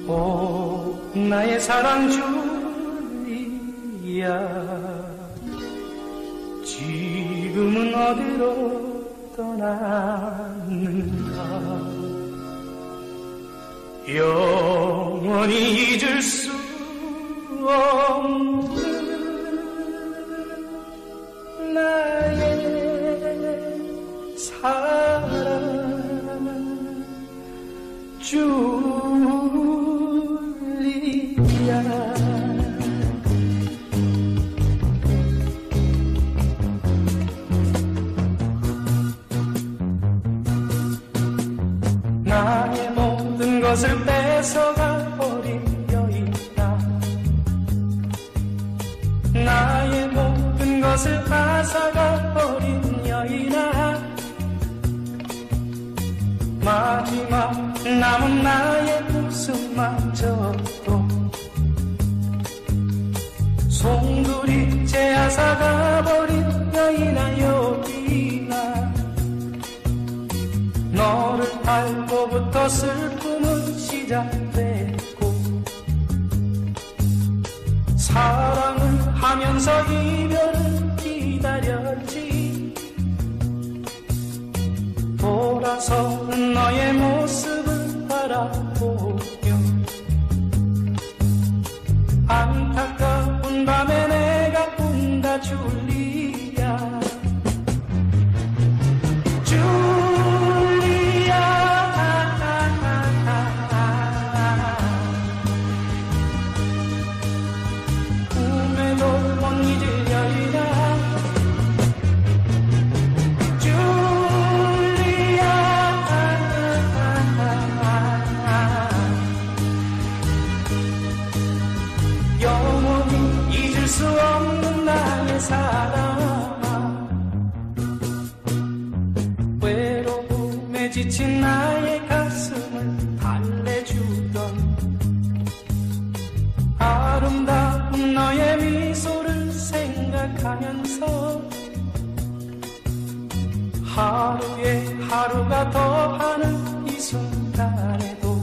오 나의 사랑 줄리아 지금은 어디로 떠났는가 영원히 잊을 수 없는 나의 사랑 줄리아 나의 모든 것을 뺏어가 버린 여인아 나의 모든 것을 앗아가 버린 여인아 마지막 남은 나의 웃음마저도 송두리 제앗아가 버린 여인아 여기나 너를 알고부터 슬픔은 시작됐고 사랑을 하면서 이별을 기다렸지 돌아서는 너의 모습을 바라보며 안타까운 밤에 내가 운다 줄리아 꿈에도 못 잊을 여인아 줄리아 영원히 잊을 수 없는 나의 사랑아 외로움에 지친 나의 가슴을 달래주던 아름다운 너의 미소를 생각하면서 하루에 하루가 더하는 이 순간에도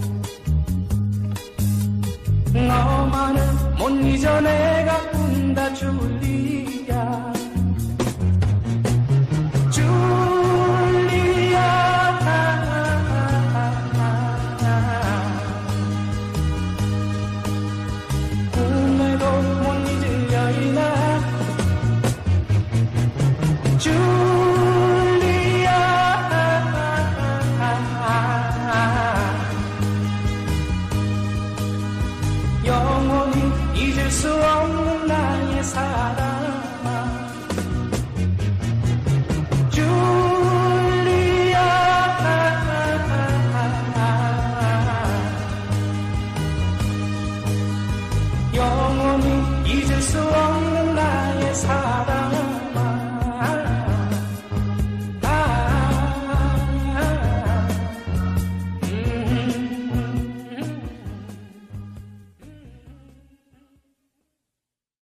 너만을 못 잊어 내가 운다 줄리아 꿈에도 못 잊을 여인아 줄리아 영원히 잊을 수 없는 나의 사랑아 줄리아 영원히 잊을 수 없는 나의 사랑